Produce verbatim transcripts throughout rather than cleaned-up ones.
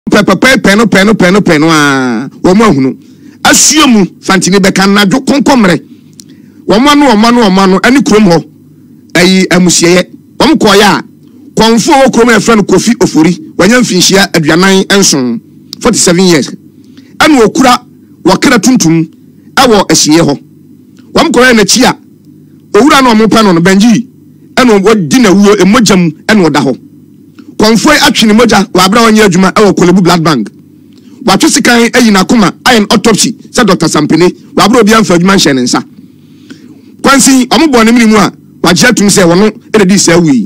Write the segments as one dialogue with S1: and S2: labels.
S1: Pepper peno peno peno peno ah womo assume fantini beka na dwo konkomre womo no womo no womo no ani krom ho ayi amusieye wom koya konfo wo krom e friend Kofi Ofori wanya mfinhia aduanan enson forty-seven years anu okura wakra tuntum awo ahie ho wom koya na chia owura no mo pa no banji anu wodi na wuo emojam anu oda ho konfo atwene moja wa abra wanya adwuma awo Kolebu Blood Bank watwesikan ayi na koma ayen autopsy sa Doctor Sampene wa abra obi amfa adwuma nhye ne nsa kwansi ombo ne minimu a wagye atum se wono eredi sa wi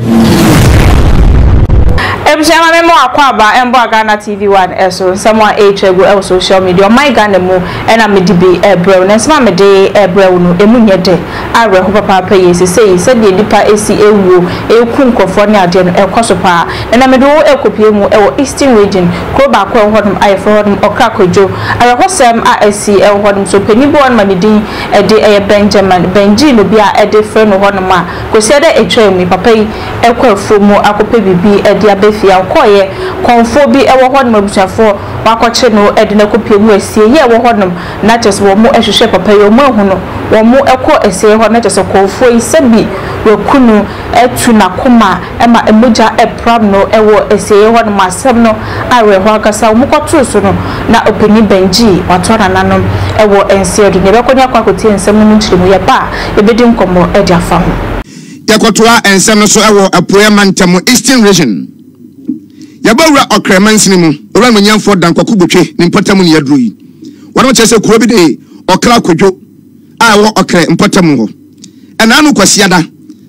S2: Ebusema memo akwaba embo Ghana T V one eso someone echegu e social media my Ghana mu ena medibi ebrew na sema mede ebrew no emunye de awe ho papa pa yesi sei se de nipa esi ewu eku nkofo ne ade no ekoso pa na mede wo ekopie mu ewo Eastern region ko ba ko hodum ayefo hodum okakojo awe hosem a esi e hodum so penibo on manidin e de e Benjamin Benji no bia e de frɛ no hodum a ko se de etwa mu papa yi ekofo mu akope bibi e de abefi akoye konfo bi ewo hodum abusuafo wakoche no e de na kopie mu asie ye ewo hodum na kyes wo mu ehwehwe papa yi mu ehu no wo mu ekọ esie ho na kyes konfo yi sebi wekunu etu na koma ema emoja epram no ewo esie ho no masem no awe ho akasa wo koto so no na openi Benji watona nanom ewo ensie do ne bekonya kwakotie nsem no nchiremu ye ba ebedi nkomo e dia fa ho
S1: yakotoa ensem no so ewo apoema ntamo Eastern region yabawura okremansi mu ora manyamfo dankwaku botwe ne mpatamu ne yaduro yi wono kyese kuro bi de okra kodwo a wo okre mpatamu ho ena no kwasiada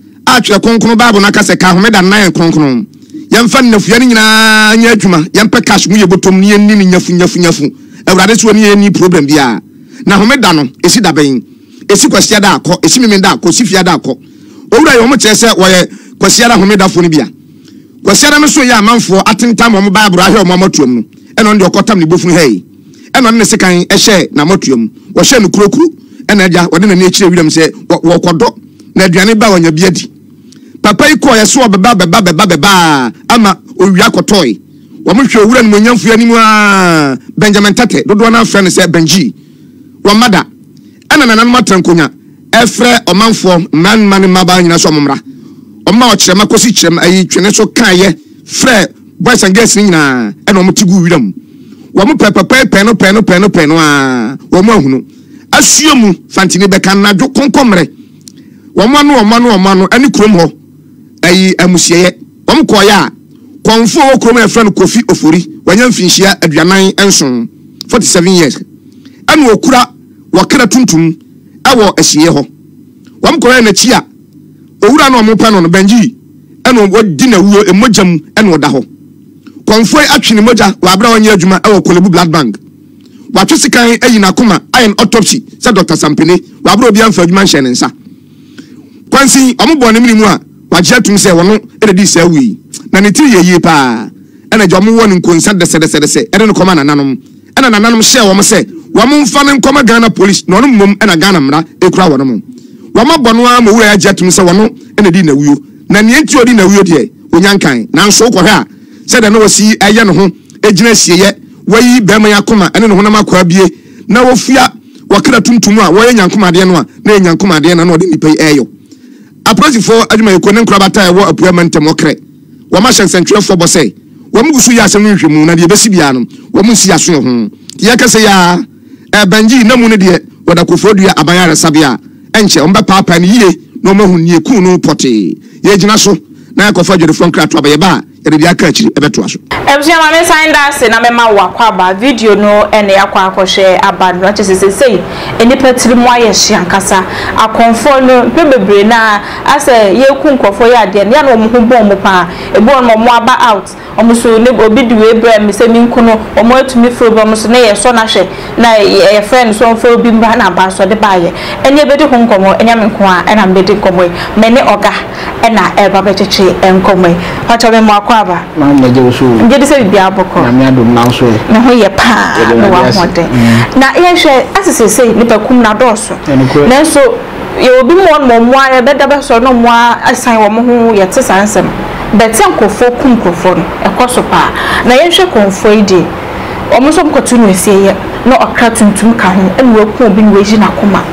S1: a twe konkono babu na kase ka homeda nan konkono yemfa nnafua ne nyina nya adwuma yempe cash mu yebotom ne yenni ne nyafu nyafu nyafu awurade so ne yenni problem bia na homeda no esi daben esi kwasiada akọ esi memenda akọ sifiada akọ owura yo mo kyese woye kwasiada homeda fo ne bia kwasiada no so ya amanfo atentam mo baabura ahwe mo amatuom no eno ndi okotam ne bofunu hei eno ne sekan ehye na amatuom wo hye no kurokuru ena ja wode na ne ekire wiram se wo kodo na aduane ba wanya biadi papa iko ya so beba beba beba beba ama owia kotoy wo mo hwe owura no nyamfo ani mu a Benjamin Tate dodo na afre ne se Benji wo mada ena na nan matrankonya efre omanfo man man maba nyina so momra oma o kirema kosi kirema ayi twene so kaye frɛ boys and girls nyina ena o mutigu wiram wo mo pepe pepe no pe no pe no pe no a wo mo ahunu asuemu fantini beka na dwo konkomre wo mo no wo mo no wo mo no ani krom ho ayi amusieye wo mo koya konfo wo krom e friend Kofi Ofori wanya mfinhia aduanan enson forty-seven years anu okura wakra tuntum awo ahie ho wo mo koya na chia owura no mo pa no Benji eno wodi na wuo emojam eno oda ho konfo atwene moja wa abra wanya adwuma ewo Kolebu Blood Bank watwesikan ayi na koma ayen autopsy sa Doctor Sampene wa abra obi amfa adwuma nhye ne nsa kwansi ombo ne minimu a wagye atum se wono eredi sa wi na ne tiri yeye pa ena je omo won nkonsa de sede sede se ene no koma na nanom ena na nanom hye wo mo se wo mo mfa ne nkoma Ghana police no no mom ena Ghana mra ekura wono mo wo ma bono a mo wura agye atum se wono ena di na wuo na ne enti odi na wuo de onyankan na nso ko ha se de no wasi aye no ho ejina sieye wayi bema yakoma ene no ho na makwa bie na wofia wakra tuntum a wo yanyankoma de no a na yanyankoma de na no de nipa eyo aprosifo adwuma yeko ne nkrabata e wo apuama ntem okre wo ma sensentwefo bo sei wo mugusu ya asem nhwemu na de besi bia no wo munsi aso ho ye kase ya e Benji na mu ne de woda kofodua abanyare sabia enche omba papa ni yie no mahu nie ku no pote ye gina so na yakofa jode fon kra to abaye ba ye de aka akiri ebeto aso
S2: ebusia ma me sign that se na me ma wa kwa ba video no ene yakwa akohwe aba no che se sei enipa tiri mu aye hyankasa akonfo no bebebre na ase ye ku nkofo ya de ne ya no mo ho bom mo pa ebo no mo aba out omo so ne obi di we bra me se mi nkuno omo atumi fro bom so na ye so na hwe na ye friend so fro bi mba na ba so de ba ye ene ebedi ho nkomo enya me nko a ena mbedi nkomo me ne oga ena eba becheche enkomo pacha me mo akwa aba
S3: ma me je so
S2: nje se bibia aboko
S3: na me adom na so
S2: na ho ye pa no wa hote na ye hwe asese sei nipa kum na doso na so ye obi mo mo mo a be da be so no mo asan wo mo ho ye te sansem better nkofo kum nkofo no ekoso pa na yenhwe konfo ide omo so mkotu no esie no okra tuntum ka ho enu waku obi no weji na koma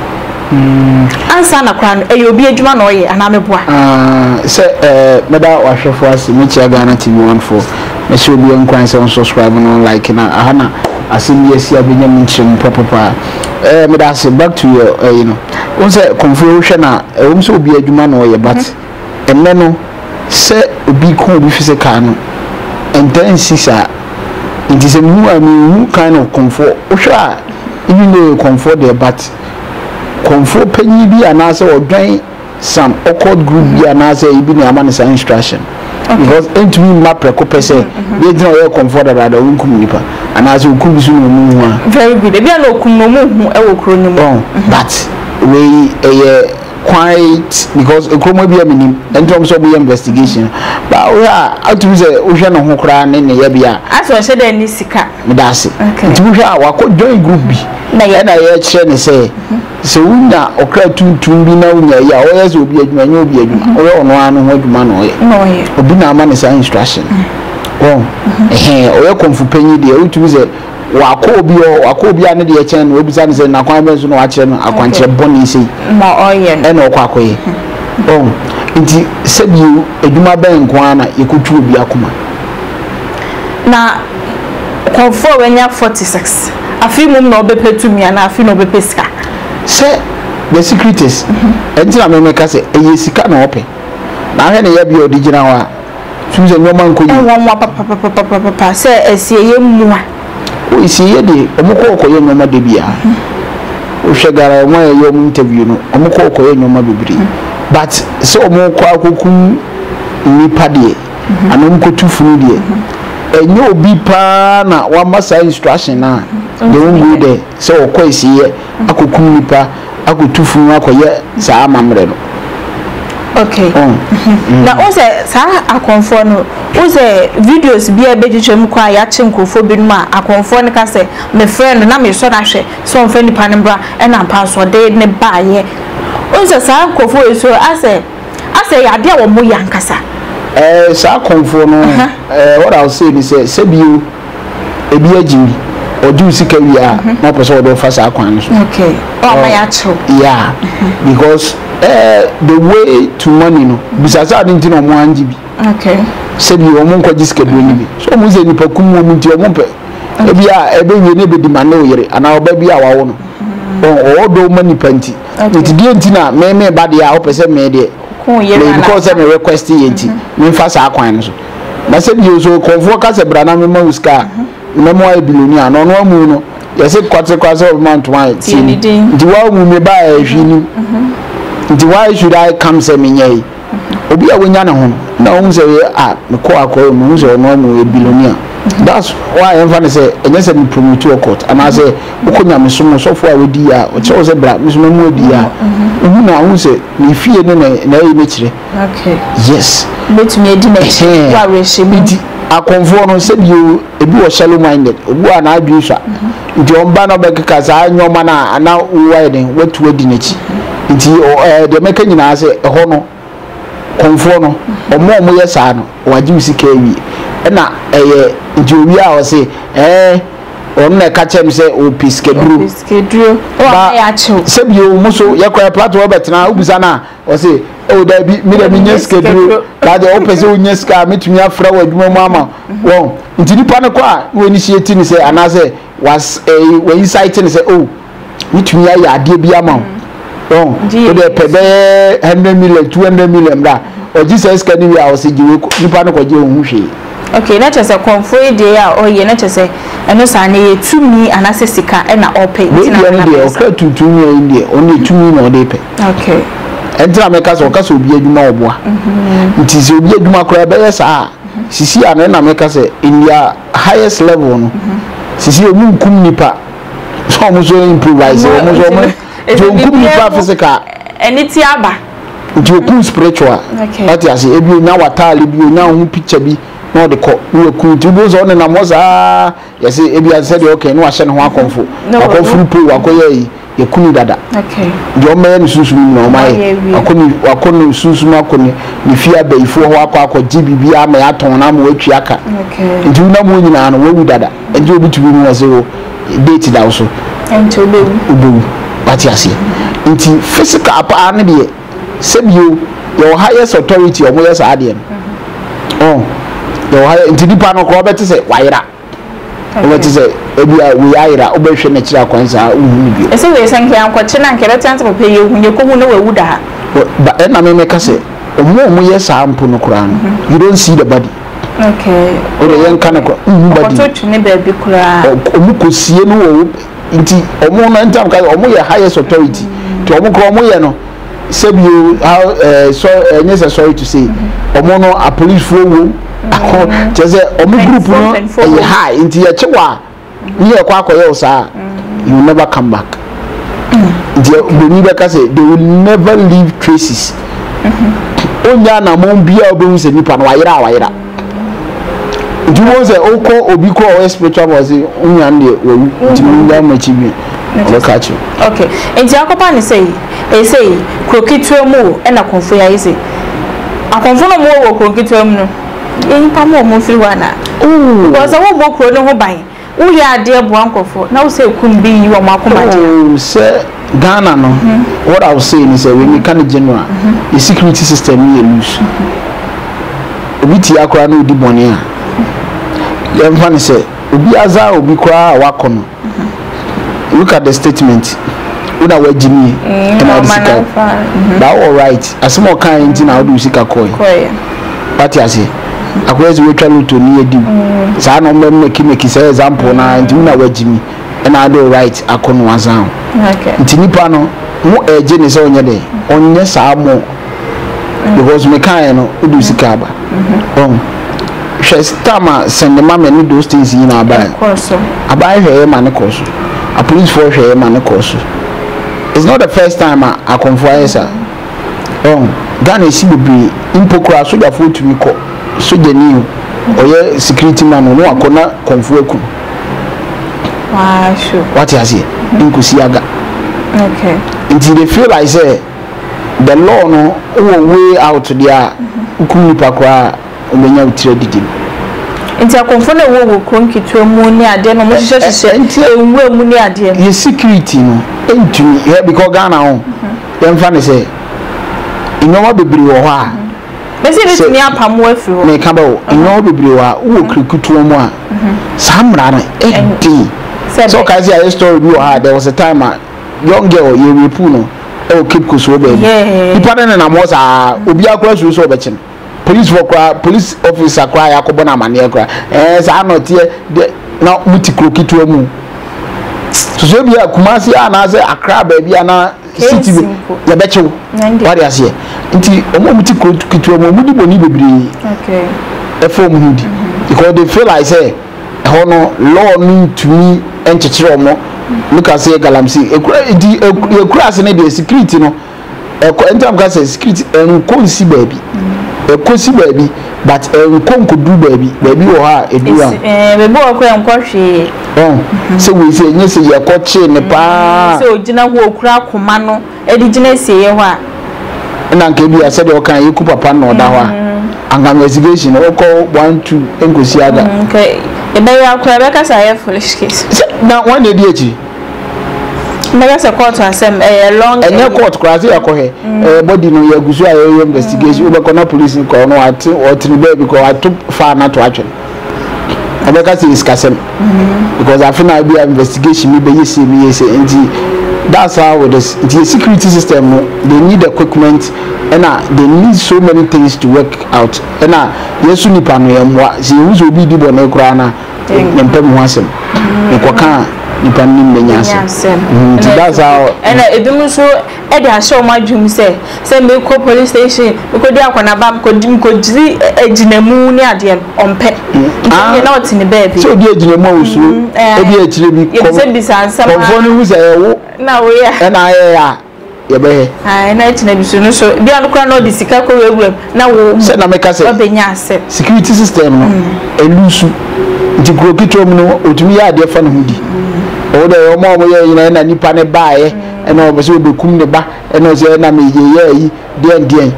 S2: mm ansa na kwa no eyo obi adwuma na oye ana meboa
S3: ah se eh meda wahwefo ase mi chia Ghana T V one four na se obi enkwan se on subscribe no like na ahana asembi esi abenya minchim papa eh meda say back to your uh, you know won say confusion na um so obi adwuma na oye but enne no se obi ko obi physical no and then sisa it is a new I mean kind of comfort osha even though comfort there but comfort penny bi anase odwan some awkward group bi anase ibi na amanisa instruction because into me map prekopese they dey no comfort that the unkum nipa anase unkum bisu no mu ho
S2: very good e bi na okum no mu hu e wo kro ni mu
S3: but we eh quite because ekromo bi amini in terms of investigation but we are out to say o hwe no ho kra ne ne ya bia
S2: aso hwe da ni sika
S3: medase nti wo hwe a wako join group bi na ye na ye kire ne say se wuna okra tuntum bi na wunya ya o ye se obi adwuma nya obi adwuma o ye ono anu ho adwuma no ye
S2: no ye
S3: obi na ama ne say instruction oh eh o ye konfu panyi de o tu say wako obi o wako obi ane de ye kire no obi sa ne say na kwan be so no wa kire no akwan kire boni sei
S2: na o ye
S3: e na okwa akoye oh nti sebi adwuma ben kwa na yekutu obi akoma
S2: na konfo wenya forty-six afi mum na obepetumi na afi na obepeska
S3: se the secret is enti na me meka se eye sika na ope na hwe ne ya bi original wa tuze nyoma nkoyi
S2: e won wa papa papa papa se esiye mua
S3: o isiye de omukọ okoye nyoma de bia o hwegara mo ye yo interview no omukọ okoye nyoma bibiri but so omukọ akoku nipa de anom kotufunu de enyo obi pa na wa masa instruction na de won go there so okọ isiye akoku nipa akotufunu akoye sa amamre no
S2: okay na o se sa akonfo no o se videos bi e bejichemu kwa ya chinkofo bi no akonfo ne ka se me friend na me so na hwe so mfa nipa ne bra e na pa so de ne baaye o se sa akonfo eso ase ase ya de wo mo yankasa
S3: eh sa akonfo no eh what I'll say is say sebiu ebi agimi odu sika wi a na person o do fa sa akwan so
S2: okay o ma ya cho
S3: yeah because uh, the way to money no bisasa adin tin omo anji bi
S2: okay
S3: sebi omo nko jiske do ni bi so mo ze nipa kum mo nti omo pe e bia e be wi ne be di mane o yere ana oba bia wawo no o o do mani panti nti die nti na me me ba dia o pese me de
S2: ko yere ana
S3: because me request yenti me fa sa akwan no so na sebi o so konfo ka se bra na me ma uska me mo ai bilonia no no amu no yese kwate kwase o man to ai ti ndi wa mu me ba e hwini nti why should I come say me nyai obi a wonya na ho na ho say ah me ko akoy mu so no mu e bilonia that's why I'm funny say enye say me promote your court and I say ukonya me so so for we di a o che say bra me so mu di a hu na ho say me fie ne na e me kire
S2: okay
S3: yes
S2: let me di na kire wa we she me di
S3: akonfo no say you ebi wo shallow minded obu a na adwi sha nti omba no be kaka sa anyoma na ana wo den watu adi na chi nti eh de meka nyina ase eho no konfo no omo omo yesa no waji usika wi na eye nti owi a o se eh on na ka chem se o piskedru
S2: piskedru o ya chu
S3: se bi o muso yakwa platform betena obusa na o se o da bi mi da mi nyeskedru ka de o pese o nyeska metumi afra wadwuma mu ama wo nti nipa ne kwa wo initiate ni se anase was eh we insight ni se o metumi ya ade bi ama oh so the pebe one hundred million two hundred million bra o Jesus can we our sijiwe nipa no kwaje ohun hwe
S2: okay na chese konfo ide ya o ye na chese eno sa na ye tumi anase sika e na ope
S3: ntina na de o ka tutu ni inde only tumi na o de pe
S2: okay
S3: entra me ka so ka so obi adwuma oboa nti se obi adwuma kora be yes ah sisi ana na me ka se in their highest level no sisi o mu kum nipa so mo so improvise o mo so mo jo kum nipa physical
S2: eniti aba
S3: jo kum spiritual that is ebi na watale bi na hu picture bi no de ko we ku tibo zo ne na mo za yes ebi an said okay no ahye ne ho akonfo akonfo pro akoye yi ye kunu dada
S2: okay
S3: yo me no susum no mai akoni akoni susum akoni ni fia beifo ho akọ akọ gbbi ama ya ton na ma watwi aka
S2: okay
S3: nti na mo nyina no wawu dada nti obi tubi mu wase o date da so
S2: nti obewu
S3: obewu pati ase nti physical pa ne de sebio your highest authority omo yes ade oh your high nti dipa no ko beti se wayira obeti se ebia we ayira obehwe na kira kwanza uhunu bio
S2: ese we sanke anko china nkere tante papa ye hunye ko hu na wawu da
S3: ba na me me ka se omo omo yes ampo no kura no you don't see the body
S2: okay
S3: ore yen kana ko uhu body
S2: ko to ne ba bi kura
S3: omo ko sie no wo nti omo na ntam ka omo ye highest authority to omo ko omo ye no sebio how uh, so uh, yes sorry to say omo no a police for wo akọ cheze omo group no e high nti ye chewa ni e kwa akoye usa you never come back nti beni be ka say they will never leave traces onya na mo bia obehu se nipa no wayira wayira nti mo se okọ obi ko o spiritual was onya ne wawu nti mo nda ma chi bi o ka chi
S2: okay nti akopa ni say e say krokitwe mu e na konfo ya ise akonfo no mo wo krokitwe mu no yin pa mo mo firi wana ooh because wo bo kro no ho ban wo ya ade ebo ankofo na wo say kum bi yi wo makoma je
S3: oh say Ghana no what I was saying is when you can general the security system is loose obi ti akora no di boni a yem fa ne say obi aza obi kra wakono look at the statement una we jimi and I disika that all right asmo kan nti na odu sika koy
S2: koy
S3: party ase akwezi we twalu to ni edi sa no mmem make make say example na nti una we jimi and I do right akono azan
S2: okay
S3: nti nipa no mo eje ne say onye de onye sa mo because me kan no odu sika ba oh Shestama send the mama any those things in our bag. I buy her man course. A police for her man course. It's not the first time I, I confide, sir. Oh, Ghana is be impocra so that food to me call. So the new or your security man no I could not confide.
S2: Ah, sure.
S3: What is it? Inkusiaga.
S2: Okay.
S3: Until they feel like say the law no way out there. Ukumi pakwa. Umenya utire didi
S2: nti akonfo na wo wo kronkitu mu ni ade no mo hihye hihye enwe mu ni ade
S3: ye security no entumi here because Ghana ho dem fa ne say inoma bebiri wo ho a
S2: besi ni apamo afiri ho
S3: me ka ba wo inoma bebiri wo a wo krikutu mu a samra na edi so ka say a story bi wo ha there was a time a young girl ye repu no e keep kuso baby ipa na na mo sa obi akwa su so obechin police for police officer cry yakobo na mane kra eh sa no tie na muti krokitu mu so so bia kumasi ana se akra ba bia na city ya bechew what you say nti omo muti krokitu mu mudi boni bebiri
S2: okay
S3: e form hudi because they feel like say ho no law no to me enchechire omo look at say galamsi e e kura se ne the security no e entam ka say security en konsi baby e kosi baby but e nkonko du baby baby wo ha edua
S2: eh baby wo ko enkohwe
S3: oh so we say nye say ye ko che ne pa
S2: so ogina ho okura akoma no e di gina sie ye ho a
S3: na nke bia say de o kan ye ku papa no da ho a anga investigation o ko one two enkosi aga
S2: okay e be ya ko e be ka say foolish case
S3: na one dey echi
S2: mega se court asem eh long
S3: enye court kwase yakohe eh body no yagusu ayo investigation ube kona police ko no ati otini be because I took far na to action abeka se iskasem because I feel be investigation me be yesi me yesi and that's how it is the security system they need equipment and uh, they need so many things to work out and uh, yesu nipa no yemwa se uzo bi di bo na kura na empem ho asem nkoka nipa nim menya asem that's how
S2: and edum so e dey show my dream say say me ko police station we ko dey akwana bam ko dim ko jiri ejinamu ni ade ompe ah na oti ni baby
S3: so dey ejinamu usu e dey echire bi
S2: ko say bisansa ma
S3: ko hu say ewo
S2: na we ya
S3: na ye ya ye be
S2: ah na echina bi so no so bi an ko na odi sika ko wewure na wo
S3: say na make say
S2: obenya asem
S3: security system no elusu di grokitom no otumi ya ade fa no hudi o de o mo mo ye yin na nipa ne baaye e na o be so be kum ne ba e na o se na me ye ye yi den den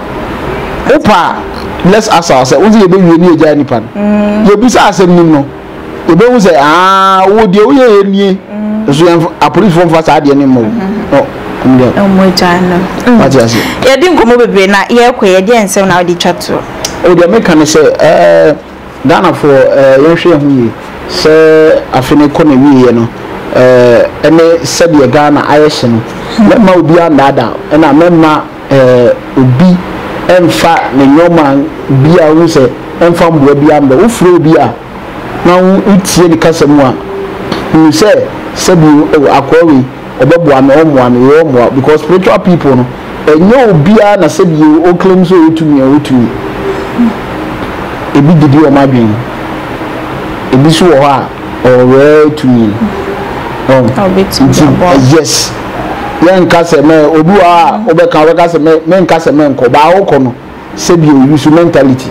S3: opa let's ask ourselves we be we ni eja nipa ye bi sa asem nim no ye be hu se ah wo de wo ye nie so yan a police form fa sa de ne mo no
S2: o mo jana
S3: what you say
S2: ye din komo bebe na ye kwe ye de ensem na odi twato
S3: o de make can say eh Ghana for eh ye hwe hu yi se afene ko na wi ye no eh ene se de Ghana ayehye no me ma obi andada na me ma eh obi emfa ne nyoma bia hu se emfa mbo bia mbo wo fro bia na utie ni kasa mu a hu se se bi akwawi obebu ame omo ame we omo because spiritual people no enyo obia na se bi o claim so otumi otumi ebi didi o madwen ebi so wo ha o we tumi oh yes yen kase me obi a obeka obeka se me men kase me nko ba wo kono se bi o use mentality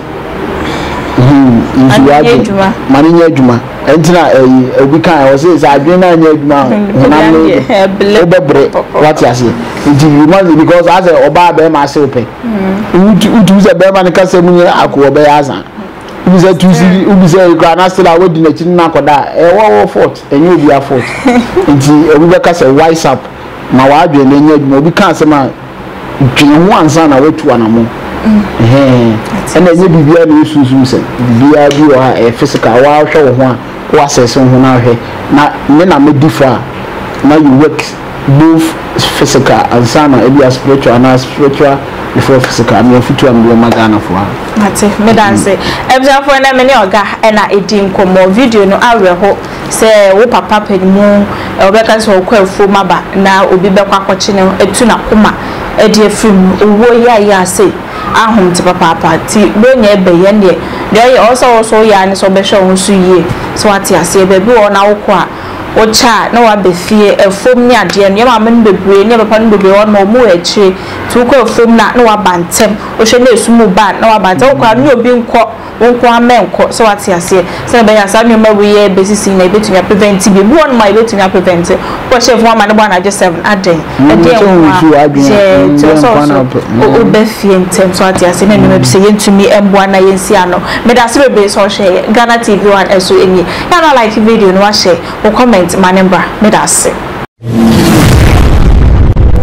S3: mhm use ya mani nya adwuma entina eh obi kan o say adwen na nya adwuma na me obebre what you say you must because as a oba be ma se ope mhm utu use be ma kase mu nya akọ be azan ubi say tu si ubi say gra na still awodi na chi na koda e wo wo fort enye obi a fort nti obi be kase wise up na wa adwen na nya adwuma obi kan se ma dwen ho ansa na wetu anamo eh and enye bibia na susu se bibia bi o ha physical wa hwe wo ho a wa assess ho na hwe na me na me differ na you work both physical and sana e be spiritual and spiritual before physical me fitu am be magana for ha
S2: ate me dance ebza for na me ne oga e na edi nkomo video no aweho se wo papa panimu e obeka se okwafu maba na obi bekwa kwachi ne etu na koma e de film owo ya ya se ahum ti papa papa ti do nya ebe ye ne de also also ya ne so be hwe ho so yie so ati ase be bi wo na wo kwa wo cha na wa be fie efom ni ade no ma men bebre ne papa no bebre wo no mo echi tu ko efom na na wa bantem wo hwe na esumu ba na wa bantem wo kwa no obi nko wo nko amenko so ati ase se be ya sa mi ma wo ye besisi na ebetumi prevent bi bi won ma ebetumi prevent wo chef wo ma ne bo na just seven aden e de wo so so o be fie ntem so ati ase na no be se yentumi embo na yensi ano me da se be so hwe Ghana T V one eso eni ya na like video no wa share wo comment manembra me da se